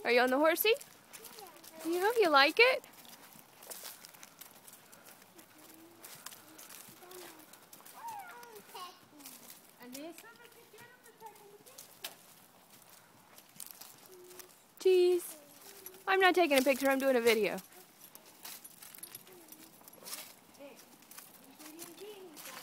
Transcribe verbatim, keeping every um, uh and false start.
Are you on the horsey? Yeah, you like it? Jeez. I'm not taking a picture, I'm doing a video.